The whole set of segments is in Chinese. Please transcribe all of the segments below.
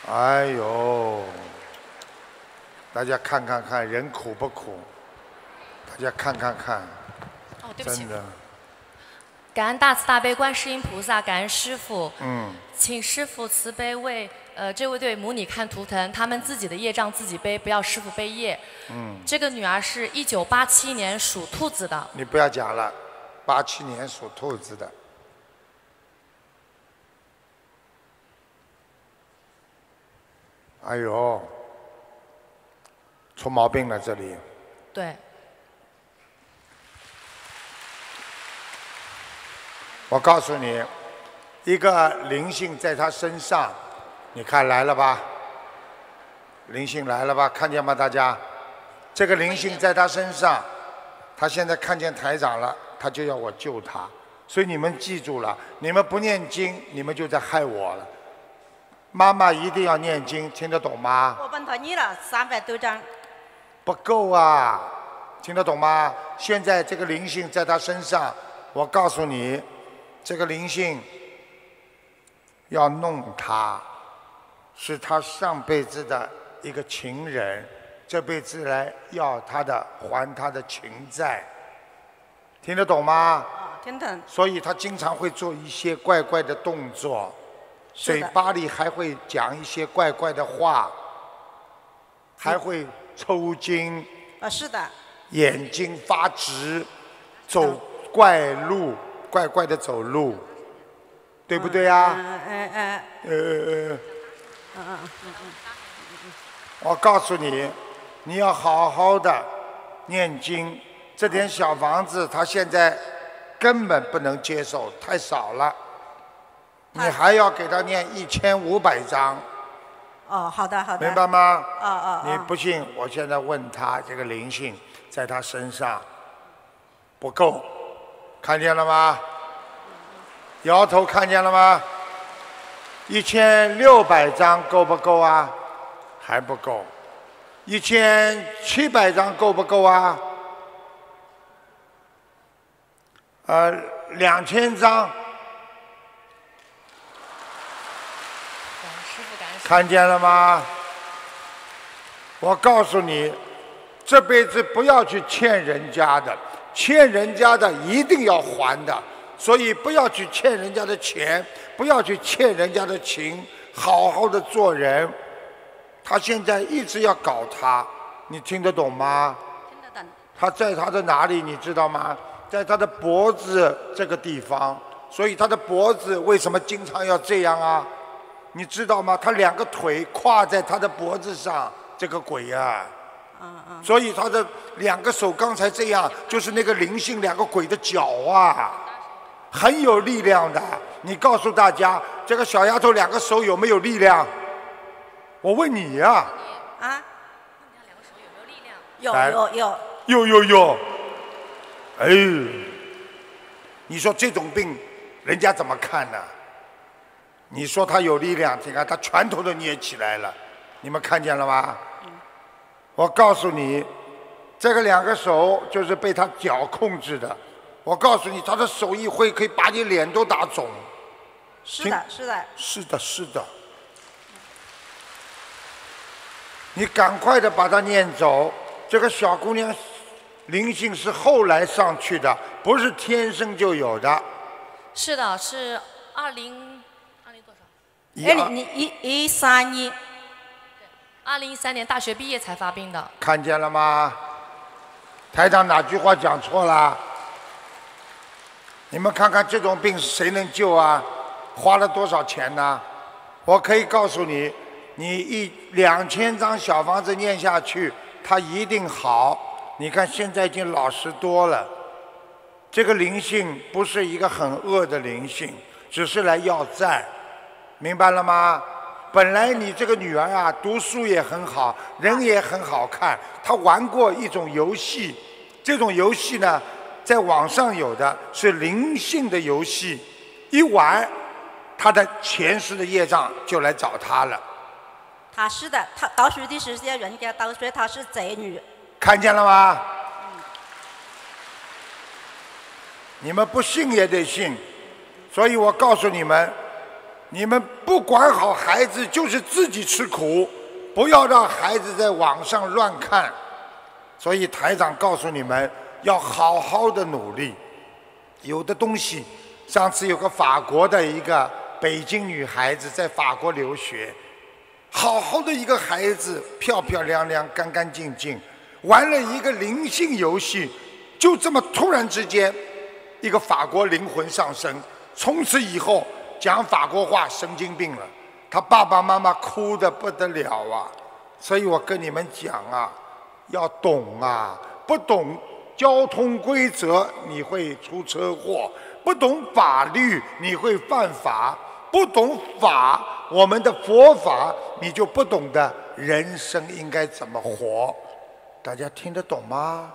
哎呦，大家看看看，人苦不苦？大家看看看， 哦，对不起。 真的， 感恩大慈大悲观世音菩萨，感恩师父。 嗯， 请师父慈悲为这位对母女看图腾，他们自己的业障自己背，不要师父背业。 嗯。 这个女儿是1987年属兔子的。 你不要讲了，87年属兔子的。哎呦，出毛病了这里。 对。 我告诉你，一个灵性在他身上，你看来了吧？灵性来了吧？看见吗，大家？这个灵性在他身上，他现在看见台长了，他就要我救他。所以你们记住了，你们不念经，你们就在害我了。妈妈一定要念经，听得懂吗？ 我帮他念了300多张。 不够啊，听得懂吗？现在这个灵性在他身上，我告诉你，这个灵性要弄他，是他上辈子的一个情人，这辈子来要他的还他的情债，听得懂吗？ 听懂。 所以他经常会做一些怪怪的动作，嘴巴里还会讲一些怪怪的话，还会抽筋。 是的。 眼睛发直，走怪路，怪怪的走路，对不对啊？我告诉你，你要好好的念经。这点小房子，他现在根本不能接受，太少了。你还要给他念1500章。 哦，好的好的。 明白吗？ 你不信，我现在问他，这个灵性在他身上不够，看见了吗？摇头看见了吗？1600张够不够啊？还不够。1700张够不够啊？2000张。看见了吗？我告诉你，这辈子不要去欠人家的，欠人家的一定要还的，所以不要去欠人家的钱，不要去欠人家的情，好好的做人。他现在一直要搞他，你听得懂吗？ 听得懂。 他在他的哪里你知道吗？在他的脖子这个地方，所以他的脖子为什么经常要这样啊？你知道吗？他2个腿跨在他的脖子上，这个鬼啊！所以他的2个手刚才这样，就是那个灵性2个鬼的脚啊，很有力量的。你告诉大家，这个小丫头2个手有没有力量？我问你呀！有。哎，你说这种病，人家怎么看呢？你说他有力量，你看他拳头都捏起来了，你们看见了吗？我告诉你，这个2个手就是被他脚控制的。我告诉你，他的手一挥，可以把你脸都打肿。 是的。 是的。你赶快的把他念走。这个小姑娘灵性是后来上去的，不是天生就有的。 是的，是2013 年。 2013年大学毕业才发病的。 看见了吗？台长哪句话讲错了？你们看看这种病谁能救啊？花了多少钱呢？我可以告诉你，你2000张小房子念下去，它一定好。你看现在已经老实多了。这个灵性不是一个很恶的灵性，只是来要债。明白了吗？本来你这个女儿啊，读书也很好，人也很好看。她玩过一种游戏，这种游戏呢，在网上有的是灵性的游戏，一玩，她的前世的业障就来找她了。 她是的，她读书的时间人家都说她是贼女。 看见了吗？你们不信也得信，所以我告诉你们。 你们不管好孩子，就是自己吃苦，不要让孩子在网上乱看。所以台长告诉你们，要好好的努力。有的东西，上次有个法国的一个北京女孩子在法国留学，好好的一个孩子，漂漂亮亮、干干净净，玩了一个灵性游戏，就这么突然之间，一个法国灵魂上升，从此以后讲法国话神经病了，他爸爸妈妈哭得不得了啊！所以我跟你们讲啊，要懂啊，不懂交通规则你会出车祸，不懂法律你会犯法，不懂法，我们的佛法你就不懂得人生应该怎么活。大家听得懂吗？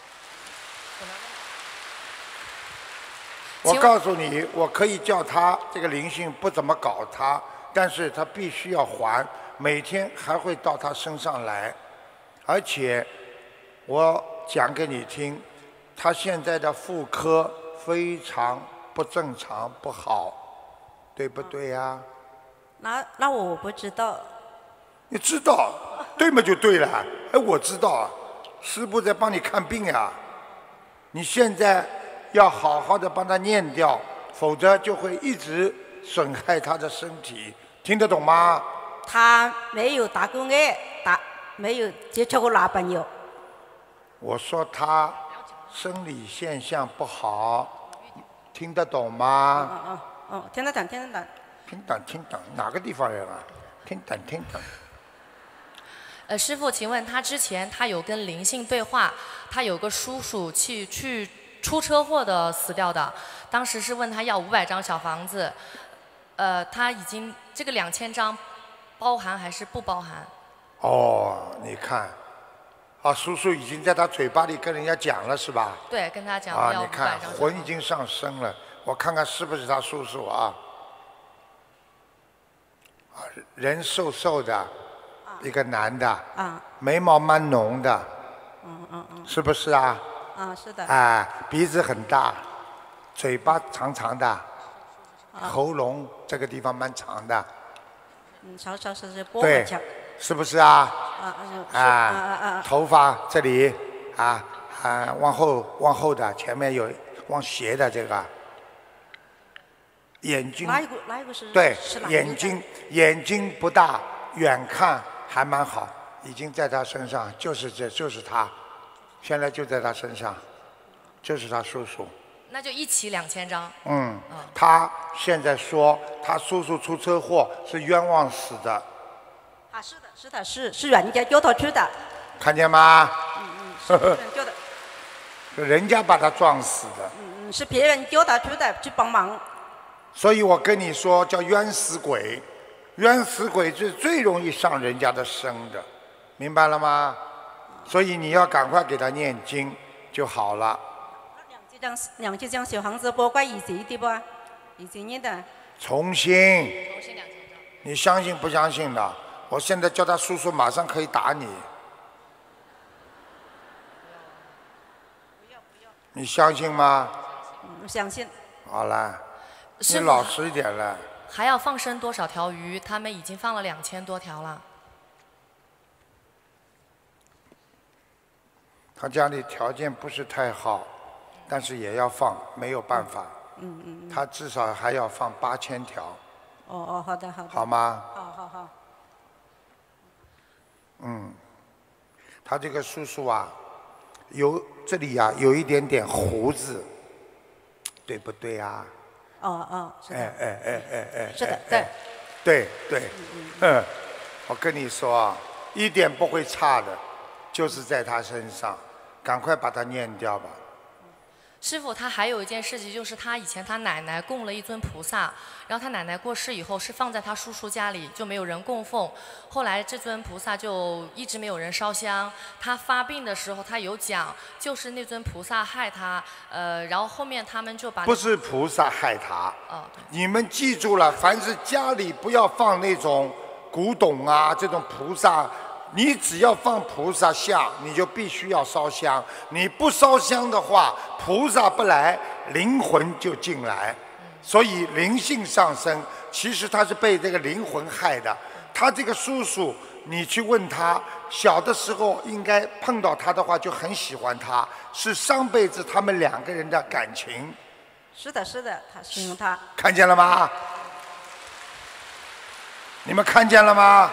我告诉你，我可以叫他这个灵性不怎么搞他，但是他必须要还，每天还会到他身上来，而且我讲给你听，他现在的妇科非常不正常不好，对不对呀？ 那我不知道。 你知道，对嘛就对了。哎，我知道啊，师父在帮你看病呀。你现在要好好的帮他念掉，否则就会一直损害他的身体，听得懂吗？ 他没有打过爱，没有接触过男朋友。 我说他生理现象不好，听得懂吗？ 听得懂，听得懂。 听懂，哪个地方人啊？听懂。 师父，请问他之前他有跟灵性对话，他有个叔叔去出车祸的死掉的，当时是问他要500张小房子，他已经这个2000张包含还是不包含？ 哦，你看，啊，叔叔已经在他嘴巴里跟人家讲了是吧？ 对，跟他讲啊， 要你看 500张。 魂已经上升了，我看看是不是他叔叔啊？啊，人瘦瘦的，一个男的，眉毛蛮浓的，是不是啊？ 是的。 啊，鼻子很大，嘴巴长长的，喉咙这个地方蛮长的。 稍是波对，是不是啊？头发这里往后的，前面有往斜的这个。眼睛。 哪一个是？ 对， 是眼睛不大，远看还蛮好，已经在他身上，就是他，现在就在他身上，就是他叔叔。 那就一起2000张。 他现在说他叔叔出车祸是冤枉死的。是人家叫他去的。 看见吗？ 是别人叫的。 人家把他撞死的。 是别人叫他去的，去帮忙。 所以我跟你说，叫冤死鬼，冤死鬼是最容易上人家的身的，明白了吗？所以你要赶快给他念经就好了。 2张小房子不怪以前的吧？以前念的。 重新2000张。你相信不相信的？我现在叫他叔叔，马上可以打你。你相信吗？ 相信。 好了，你老实一点了。 还要放生多少条鱼？他们已经放了2000多条了。 他家里条件不是太好，但是也要放，没有办法。他至少还要放8000条。 好的。 好吗？ 好。 他这个叔叔啊，这里啊有一点点胡子，对不对啊？ 是的。 是的，对。我跟你说，一点不会差的，就是在他身上，赶快把它念掉吧。 师父，他还有一件事情，就是他以前他奶奶供了一尊菩萨，然后他奶奶过世以后是放在他叔叔家里，就没有人供奉。后来这尊菩萨就一直没有人烧香。他发病的时候，他有讲，就是那尊菩萨害他。然后后面他们就把不是菩萨害他。你们记住了，凡是家里不要放那种古董啊，这种菩萨。你只要放菩萨像，你就必须要烧香。你不烧香的话，菩萨不来，灵魂就进来。 所以灵性上升，其实他是被这个灵魂害的。他这个叔叔，你去问他，小的时候应该碰到他的话就很喜欢他，是上辈子他们两个人的感情。 是的，是的，他形容他。 看见了吗？你们看见了吗？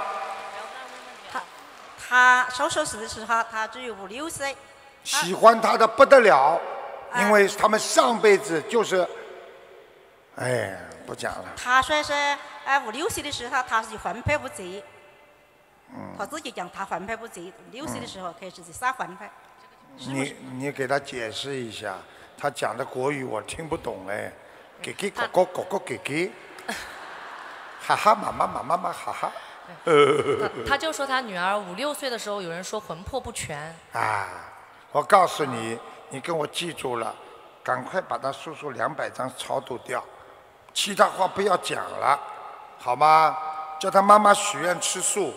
他手术时的时候，他只有5、6岁。 喜欢他的不得了，因为他们上辈子就是，哎，不讲了。 他说是5、6岁的时候，他是婚配不及。他自己讲他婚配不及，6岁的时候开始去撒婚配。 你给他解释一下，他讲的国语我听不懂哎，给哥哥哥哥给给，哈哈妈妈妈妈妈哈哈。 他就说他女儿5、6岁的时候，有人说魂魄不全。 啊，我告诉你，你跟我记住了，赶快把他叔叔200张超度掉，其他话不要讲了，好吗？叫他妈妈许愿吃素。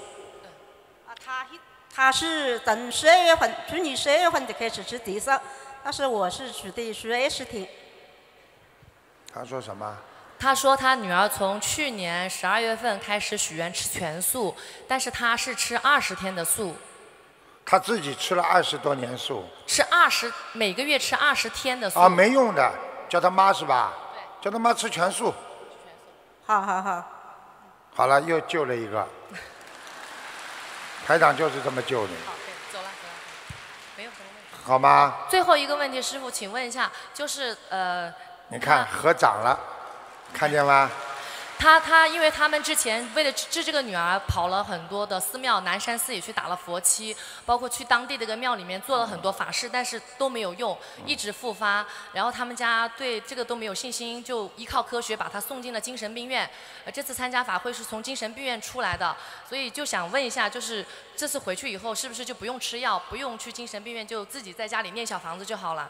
他是从12月份，去年12月份就开始吃地素，但是我是吃的20天。 他说什么？ 他说他女儿从去年12月份开始许愿吃全素，但是他是吃20天的素。 他自己吃了20多年素。 吃每个月吃20天的素。 啊，没用的，叫他妈是吧？对。叫他妈吃全素。 好好好。 好了，又救了一个。台长就是这么救你。 好，走了，没有什么问题。 好吗？ 最后一个问题，师傅，请问一下，就是你看合掌了，看见吗？ 他因为他们之前为了治这个女儿，跑了很多的寺庙，南山寺也去打了佛七，包括去当地的一个庙里面做了很多法事，但是都没有用，一直复发。然后他们家对这个都没有信心，就依靠科学把他送进了精神病院。这次参加法会是从精神病院出来的，所以就想问一下，就是这次回去以后是不是就不用吃药，不用去精神病院，就自己在家里念小房子就好了？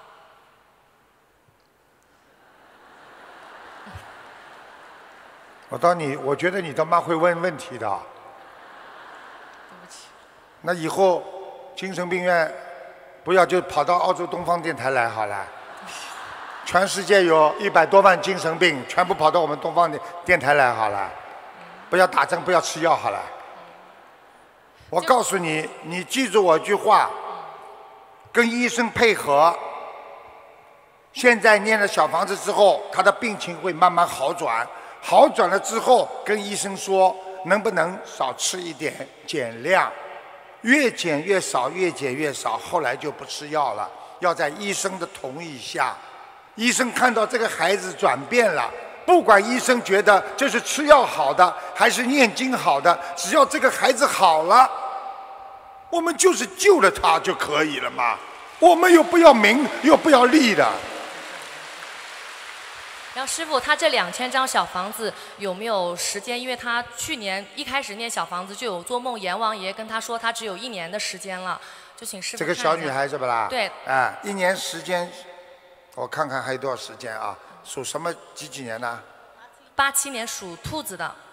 我觉得你他妈会问问题的。 对不起。 那以后精神病院不要就跑到澳洲东方电台来好了。全世界有100多万精神病，全部跑到我们东方电台来好了。不要打针，不要吃药好了。我告诉你，你记住我一句话，跟医生配合。现在念了小房子之后，他的病情会慢慢好转。好转了之后，跟医生说能不能少吃一点，减量，越减越少，越减越少。后来就不吃药了，要在医生的同意下。医生看到这个孩子转变了，不管医生觉得这是吃药好的还是念经好的，只要这个孩子好了，我们就是救了他就可以了嘛。我们又不要名，又不要利的。 然后师傅，他这2000张小房子有没有时间？因为他去年一开始念小房子就有做梦，阎王爷跟他说他只有1年的时间了，就请师傅。 这个小女孩是不啦？ 对。 啊，1年时间，我看看还有多少时间啊？属什么几年呢 ？87年属兔子的。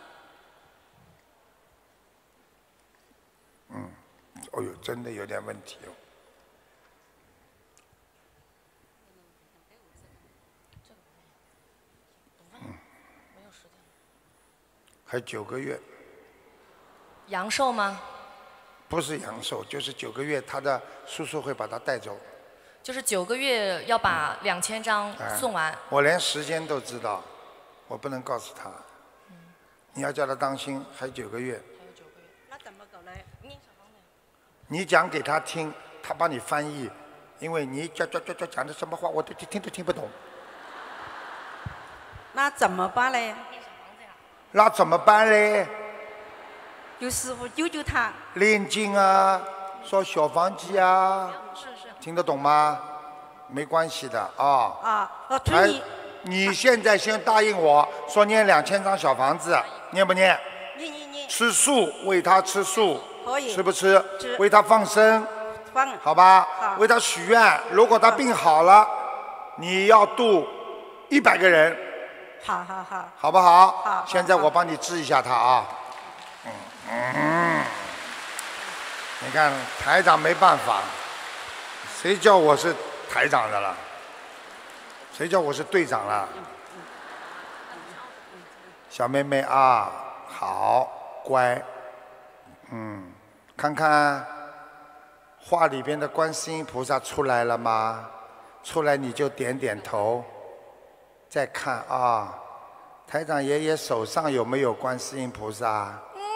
哦呦，真的有点问题哦。还9个月。 阳寿吗？ 不是阳寿，就是9个月，他的叔叔会把他带走。 就是9个月要把2000张送完。 我连时间都知道，我不能告诉他。你要叫他当心，还有9个月。 还有9个月。 那怎么搞呢？ 你讲给他听，他帮你翻译，因为你讲的什么话，我都听不懂。 那怎么办呢？ 那怎么办嘞？ 有师傅救救他。 练经啊，烧小房子啊。 是。 听得懂吗？没关系的啊。你现在先答应我说念2000张小房子，念不念？ 念。 吃素，喂他吃素。 可以。 吃不吃？为他放生。 放。 好吧。 好。 为他许愿，如果他病好了，你要度100个人。 好。 好不好？ 好。 现在我帮你治一下他啊。你看台长没办法，谁叫我是台长的了？谁叫我是队长了？ 小妹妹啊，好乖。看看画里边的观世音菩萨出来了吗？出来你就点点头。再看啊，台长爷爷手上有没有观世音菩萨？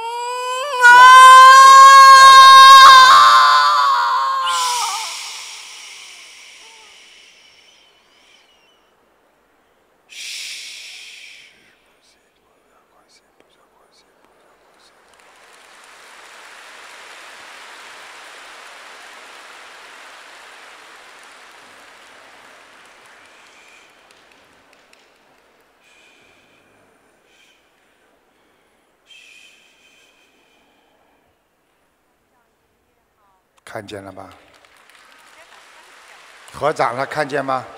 看见了吧？合掌了，看见吗？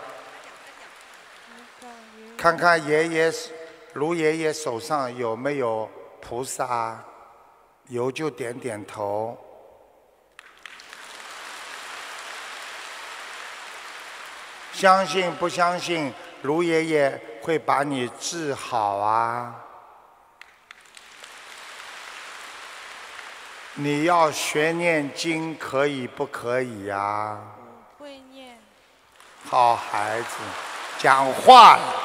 看看爷爷卢爷爷手上有没有菩萨？有就点点头。相信不相信卢爷爷会把你治好啊？你要学念经可以不可以呀？ 我会念。 好孩子，讲话了。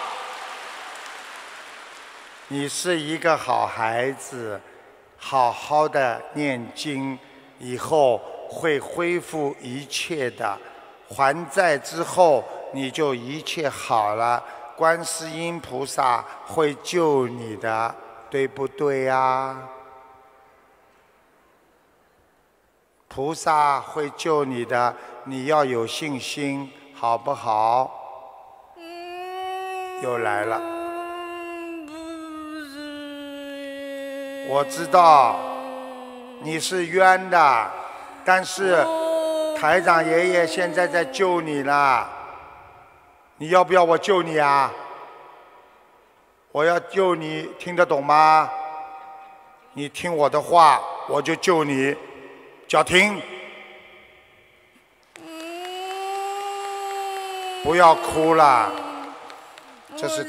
你是一个好孩子，好好的念经，以后会恢复一切的。还债之后，你就一切好了。观世音菩萨会救你的，对不对呀？菩萨会救你的，你要有信心，好不好？又来了。我知道你是冤的，但是台长爷爷现在在救你了。你要不要我救你啊？我要救你，听得懂吗？你听我的话，我就救你。叫停！不要哭了，这是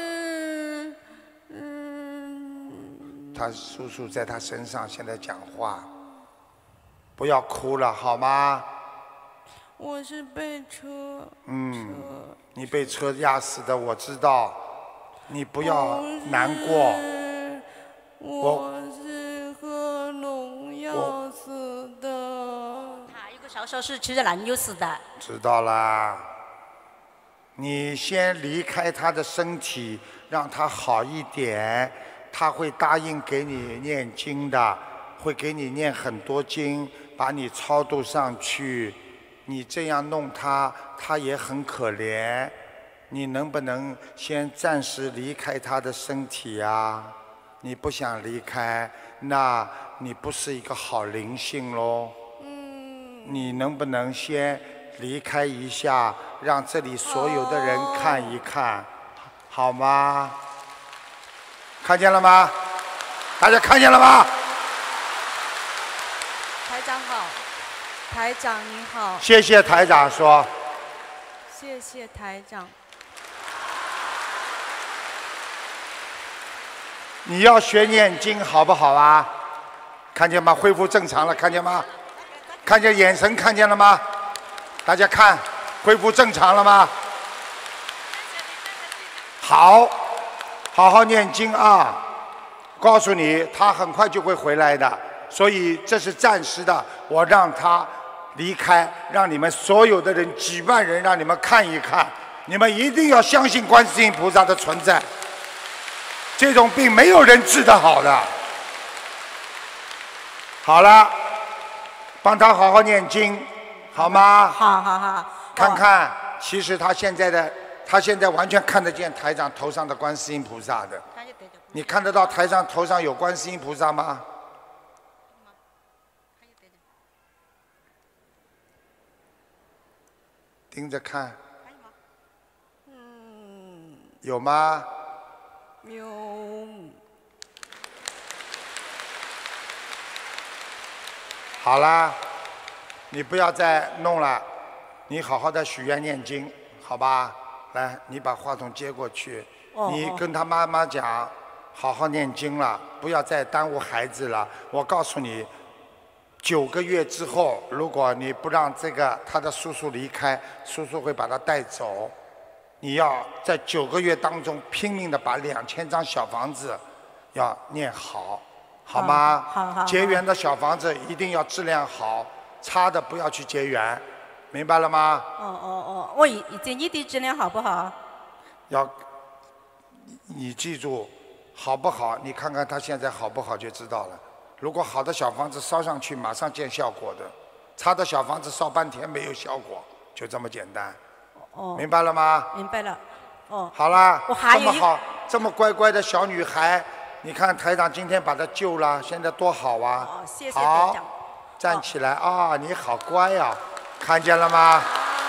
他叔叔在他身上现在讲话，不要哭了好吗？ 我是被车。 你被车压死的，我知道，你不要难过。 我是喝农药死的。 他有个小手是吃了蓝油死的。 知道啦。你先离开他的身体，让他好一点，他会答应给你念经的，会给你念很多经，把你超度上去。你这样弄他，他也很可怜。你能不能先暂时离开他的身体啊？你不想离开，那你不是一个好灵性咯。你能不能先离开一下，让这里所有的人看一看，好吗？看见了吗？大家看见了吗？ 台长好，台长您好。 谢谢台长说。 谢谢台长。 你要学念经好不好啊？看见吗？恢复正常了，看见吗？看见眼神看见了吗？大家看，恢复正常了吗？好，好好念经啊！告诉你，他很快就会回来的，所以这是暂时的，我让他离开，让你们所有的人几万人让你们看一看，你们一定要相信观世音菩萨的存在。这种病没有人治得好的。好了，帮他好好念经，好吗？ 好好好。 看看，其实他现在完全看得见台长头上的观世音菩萨的。你看得到台上头上有观世音菩萨吗？盯着看。有吗？ 有。 好啦，你不要再弄了，你好好的许愿念经，好吧？来，你把话筒接过去，你跟他妈妈讲， 好好念经了，不要再耽误孩子了。我告诉你，9个月之后，如果你不让他的叔叔离开，叔叔会把他带走。你要在9个月当中拼命的把2000张小房子要念好，好吗？ 好。 结缘的小房子一定要质量好，差的不要去结缘，明白了吗？ 我已经念的质量好不好？ 你记住，好不好？你看看他现在好不好就知道了。如果好的小房子烧上去，马上见效果的；差的小房子烧半天没有效果，就这么简单。明白了吗？ 明白了。 好啦， 这么好，这么乖乖的小女孩，你看台长今天把她救了，现在多好啊！ 谢谢台长。 站起来啊！你好乖啊，看见了吗？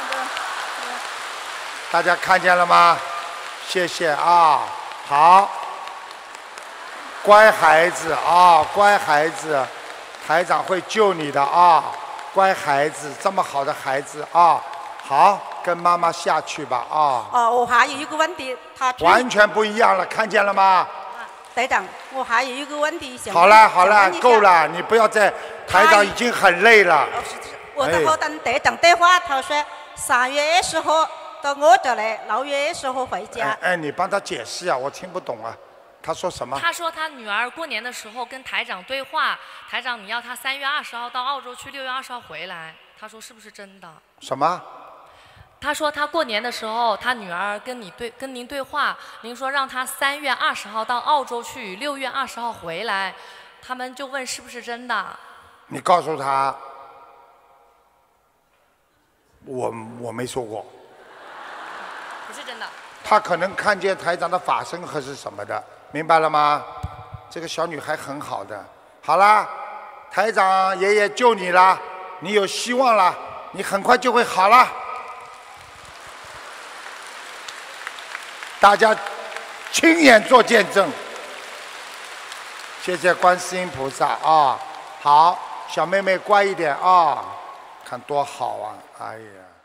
大家看见了吗？谢谢啊，好，乖孩子啊，乖孩子，台长会救你的啊，乖孩子，这么好的孩子啊，好，跟妈妈下去吧啊。 我还有一个问题， 完全不一样了，看见了吗？ 台长，我还有一个问题想。 好了，够了，你不要再，台长已经很累了。 我的后等台长电话，他说3月20号到我这来，6月20号回家。 你帮他解释啊，我听不懂啊。他说什么？ 他说他女儿过年的时候跟台长对话，台长你要他3月20号到澳洲去，6月20号回来。他说是不是真的？ 什么？ 他说他过年的时候，他女儿跟您对话，您说让他3月20号到澳洲去，6月20号回来，他们就问是不是真的？ 你告诉他，我没说过。 不是真的。 他可能看见台长的法身还是什么的，明白了吗？这个小女孩很好的。好啦，台长爷爷救你了，你有希望了，你很快就会好了。大家亲眼做见证，谢谢观世音菩萨啊！好，小妹妹乖一点啊，看多好啊！哎呀。